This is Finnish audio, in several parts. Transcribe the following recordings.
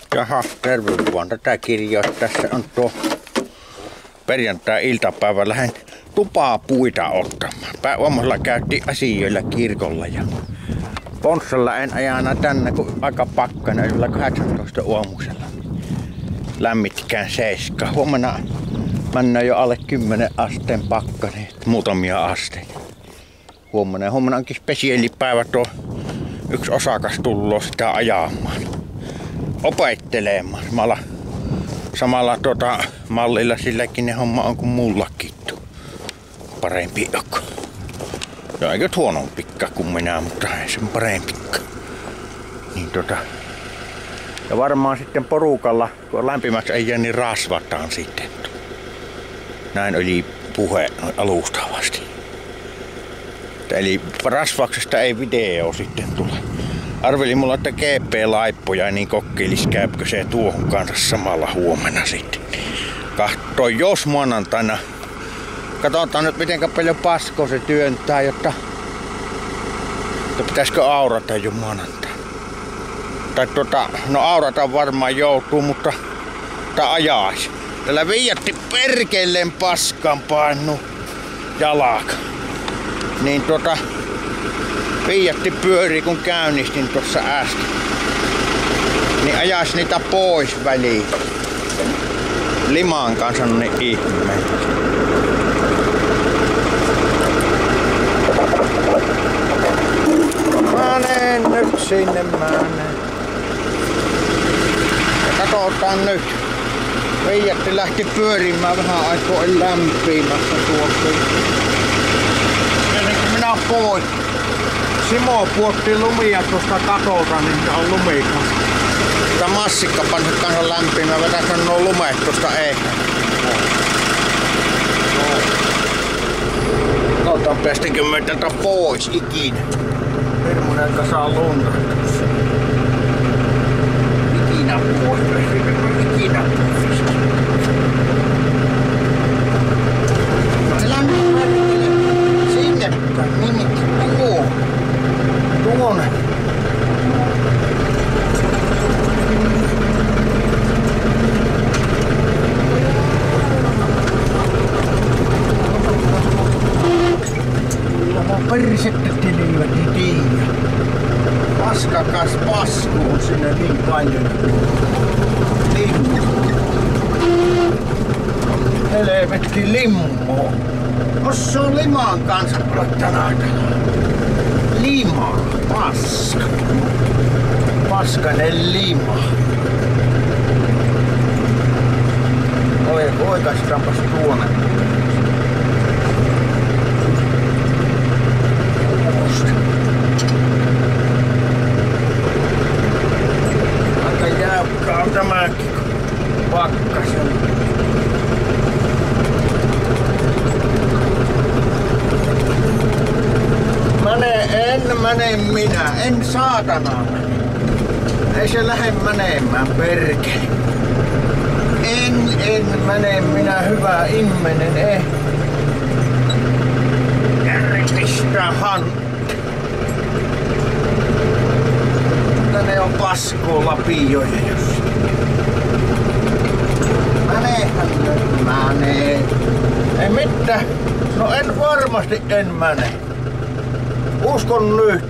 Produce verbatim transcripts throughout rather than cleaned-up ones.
Jaha, terve vaan tätä kirjaa. Tässä on tuo perjantai-iltapäivä. Lähden tupaa puita ottamaan. Aamusella käytiin asioilla kirkolla ja Ponssalla en ajana tänne, kun aika pakkainen, yllä kahdeksantoista aamusella. Lämmitkään seiska. Huomenna mennään jo alle kymmenen asteen pakkanen, muutamia asteita. Huomenna, huomenna onkin spesiaalipäivä, tuo yksi osakas tulloo sitä ajamaan, opettelemaan. Samalla, samalla tuota mallilla silläkin ne homma on kuin mullakin. Parempi joku. Ja eikö huonompikka kuin minä, mutta ei sen parempikka. Niin tota. Ja varmaan sitten porukalla, kun lämpimäksi ei jää, niin rasvataan sitten. Näin oli puhe alustavasti. Eli rasvauksesta ei video sitten tule. Arvelin mulla, että G P-laippoja, niin kokeilis käykö se tuohon kanssa samalla huomenna sitten. Kahtoin jos maanantaina. Katsotaan nyt mitenkä paljon paskoa se työntää, jotta, jotta pitäisikö aurata jo maanantaina. Tai tuota, no aurata varmaan joutuu, mutta tai ajaisi. Tällä viiatti perkeleen paskan painu jalaka. Niin tuota, viiatti pyörii kun käynnistin tuossa äsken. Niin ajaisi niitä pois väliin. Limaan kanssa on ne ihmeet. Mä menen nyt sinne, mä menen. Ja katsotaan nyt. Veijatti lähti pyörimään vähän aikaa lämpimässä tuossa. Ennen kuin minä pois. Simo puotti lumia tuosta katolta, niin se on lumikas. Sitä massikka pansi kanssa lämpimään, vetäisi nuo lumeet tuosta eikä. Katsotaan päästinkö me tätä pois ikinä. Hirmuinen kasa lunta. Ikinä pois, päästinkö me ikinä pois. No älä nyt märkele sinne päin, minnekin tuo. Tuonne. Persettä telivät ei tiiä. Paskakas pasku on sinne niin paljon. Limmo. Helvetki limmo. Ossa on limaan kanssa tänä aikana. Lima. Paska. Paskanen lima. Oi, oikaistaanpas tuonne. Aika jäykkä on tämäkin pakkasen. Mene, en mene minä, en saatana mene. Ei se lähde menemään, perkele. En, en mene minä, hyvä ihminen, eh. Järkistähän. Ne on paskoo lapioja jos. Mänehän nyt mänee. Ei mitään. No en varmasti en mene. Uskon nyt.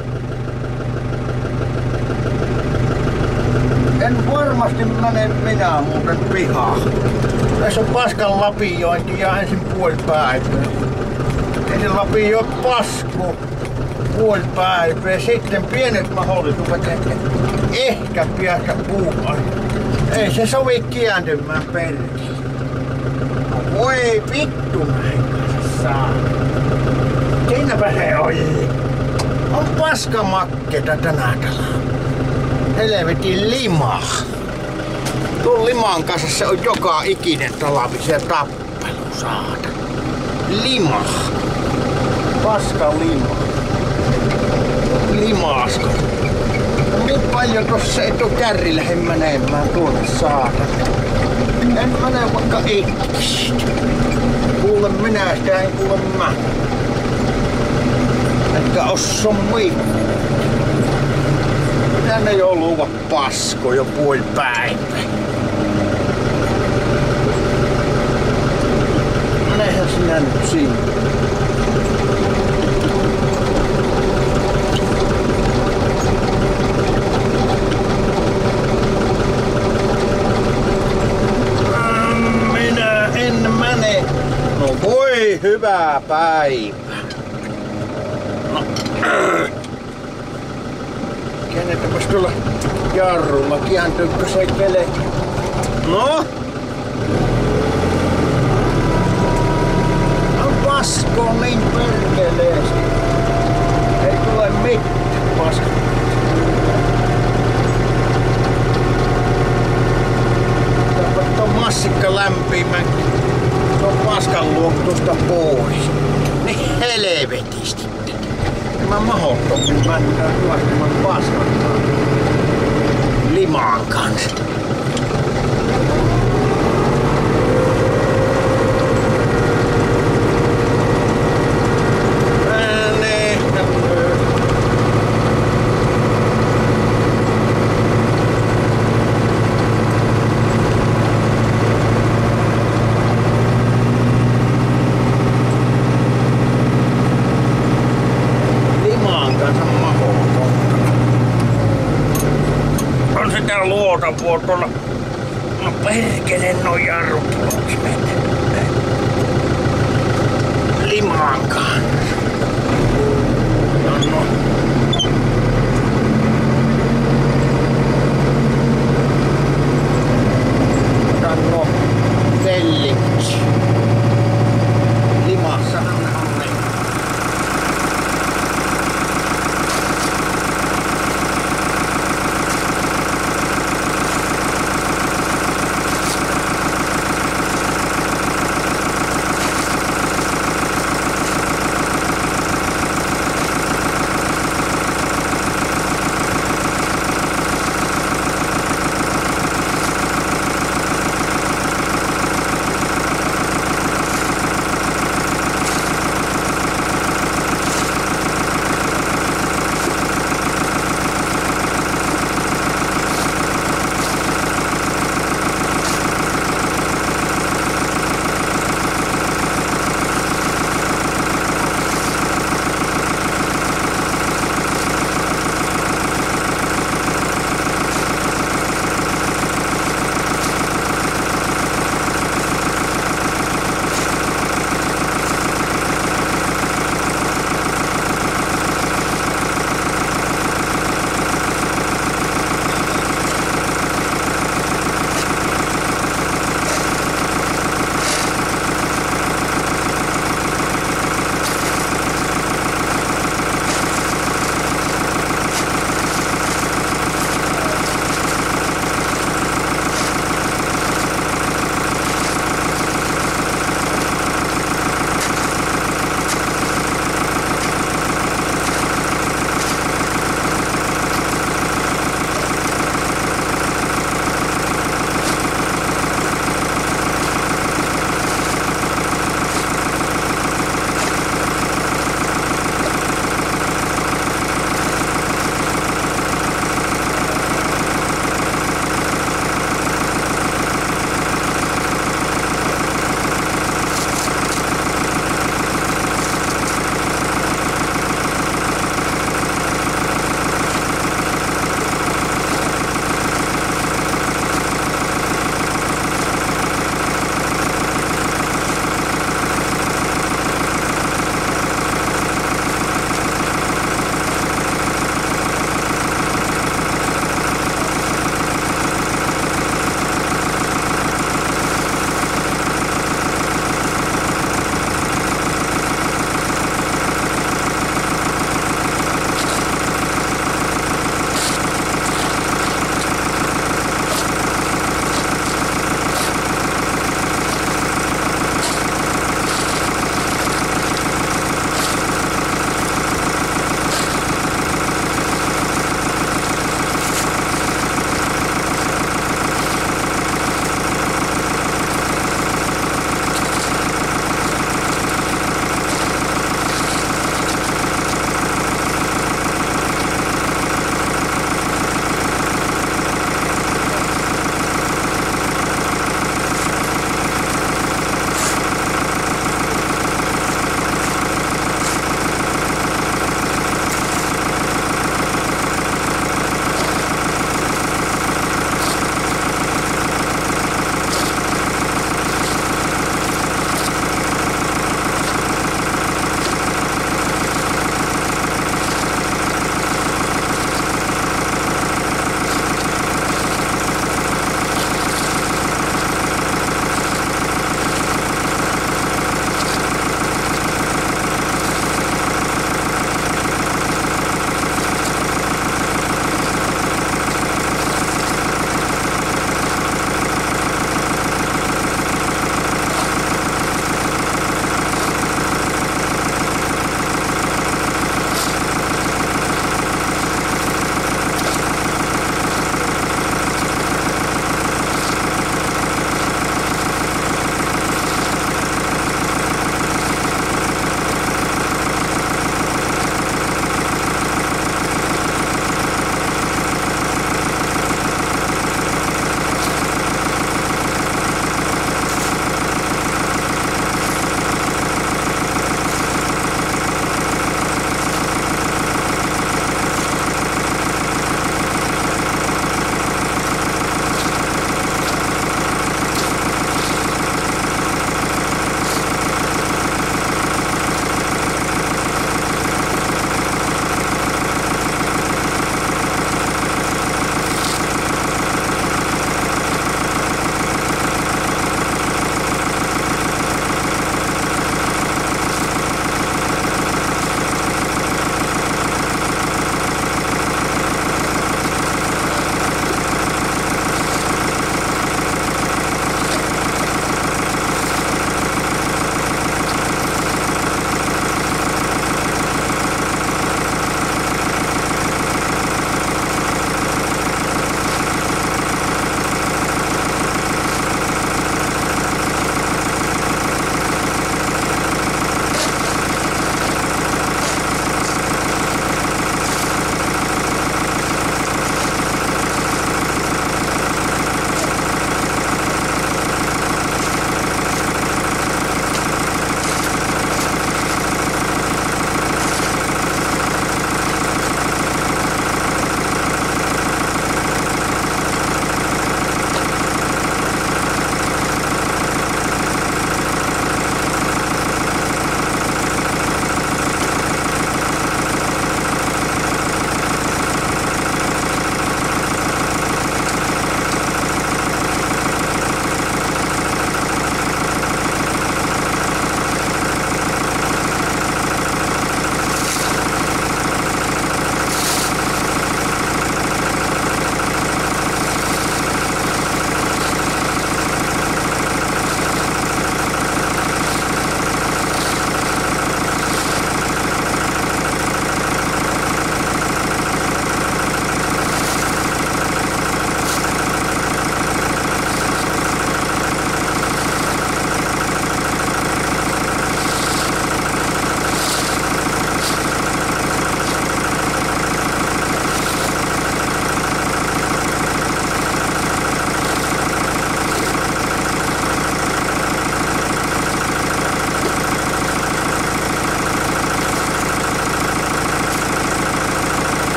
En varmasti mene minä muuten pihaan. Tässä on paskan lapiointi ja ensin puoli päivää. Ensin lapioi paskoo. Puoli päivää. Sitten pienet mahdollisuudet ehkä, ehkä päästä puumaan. Ei se sovi kääntymään perkele. No voi vittu näin kanssa saa. Siinäpä se oli. On paskamakketa tänä talaa. Helvetin lima. Tuon liman kanssa se on joka ikinen talvi se tappelu saada. Lima. Paska lima. Limasko. Niin paljon tossa et oo kärri lähde menemään tuonne saada. En mene vaikka ikkistä. Kuule minä sitä, en kuule mä. Etkä osso mitään. Tänne jo luva pasko jo puoli päivä. Menehän sinä nyt sinne. Minä en mene. No voi hyvää päivää. No. Käännetäpäs tuolla jarrulla, kääntyykö se kele? No? No pasko niin perkeleesti. Ei tule mitään paska. Täpä ton massikka lämpimän ton paskan luoktusta pois. Niin helvetisti. Mä mahottomin mättää tuostaman paskan limaan kanssa. Luotavuotolla. No perkele no jarrut ulos mennä. Limaan kanssa. No no. Otan no telliksi. Limassahan on ne.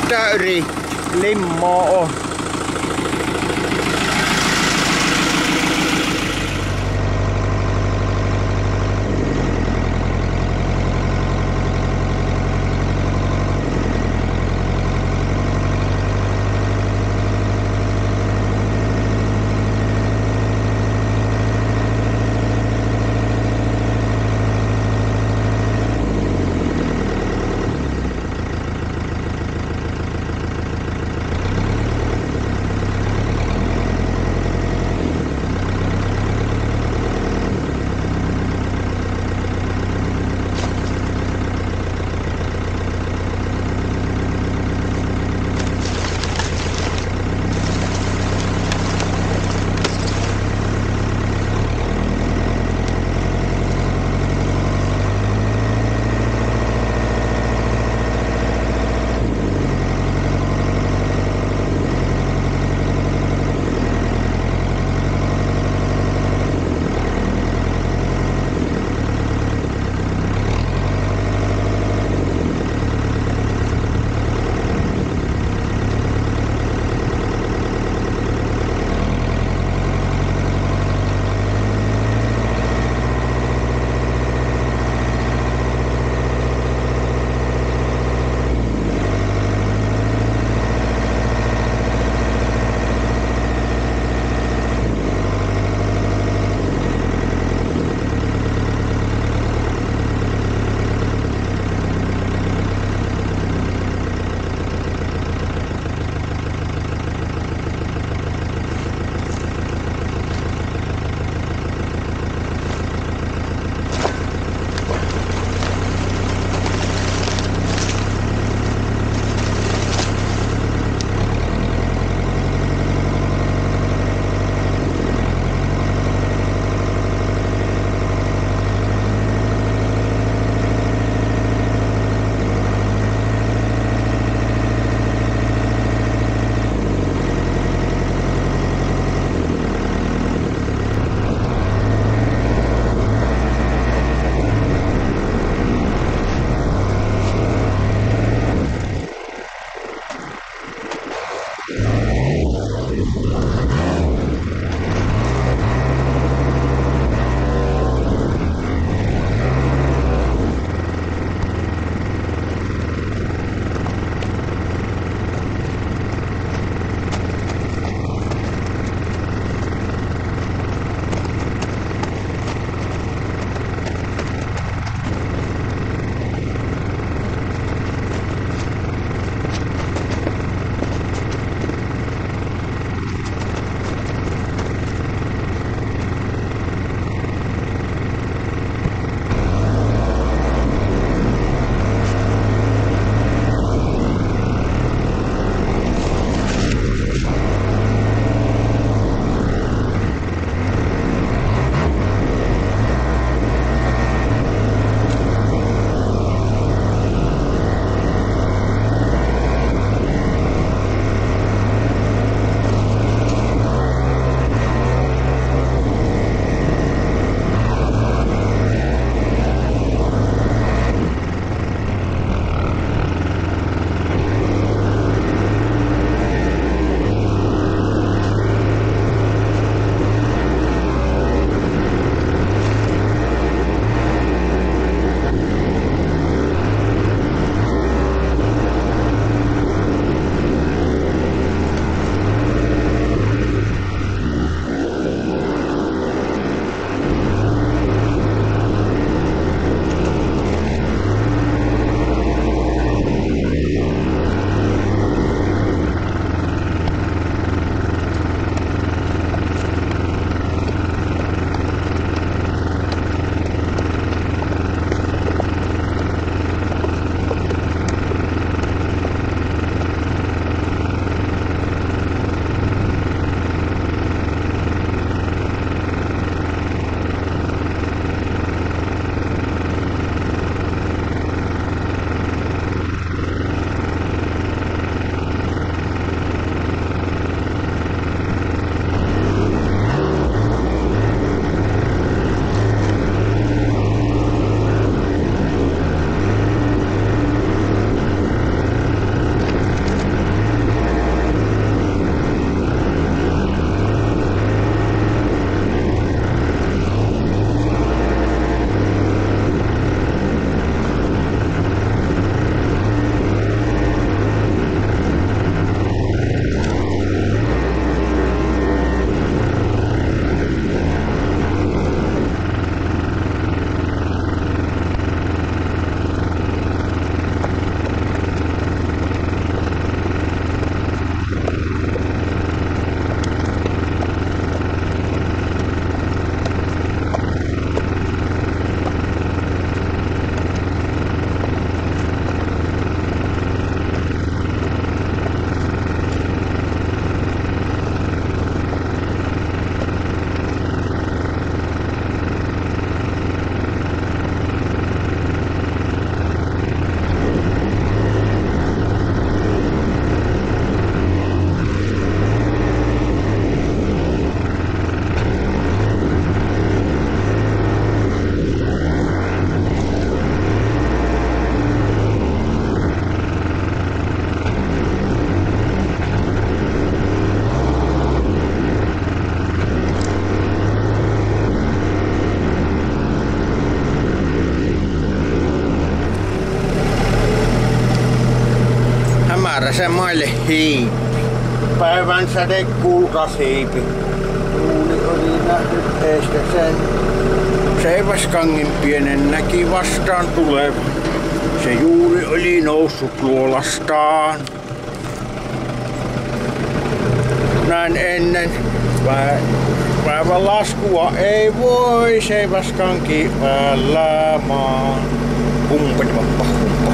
tää yri limmoo on. Räsämaille hiipi. Päivän säde kultasiipi. Tuuli oli nähnyt eestä sen. Seiväskangin pienen näki vastaan tuleva. Se juuri oli noussut luolastaan. Näin ennen päivän laskua ei voi seiväskanki päällä maan. Humpet vappa humpa.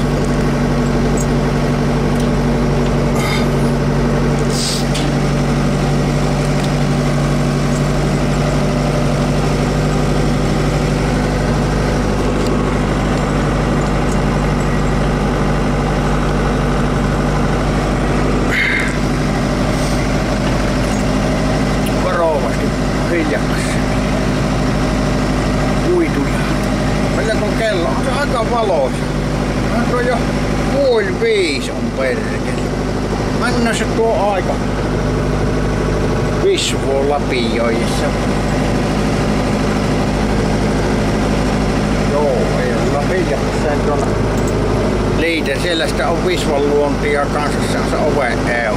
Hiljakas. Kuituja. Meillä kun kello on se aika valoisa. Se on jo puoli viisi on perkele. Mennä se tuo aika. Visvu lapioijassa. Joo, ei olla hiljakas sen tuolla. Liite, siellä sitä on Visvan luontia kanssa, se on se oven eu.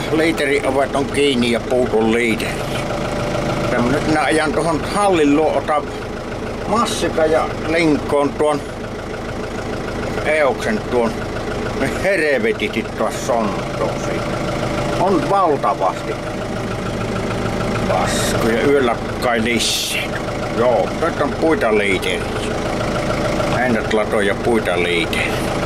liiterin ovet on kiinni ja puutun liiteri. Ja nyt minä ajan tuohon hallin luo, otan massika ja linkkoon tuon euksen tuon. Ne hervetitit tuossa sontoon siitä. On valtavasti paskuja, yöllä kai lisää. Joo, nyt on puita liiteri. Hänet latoja puita liiteri.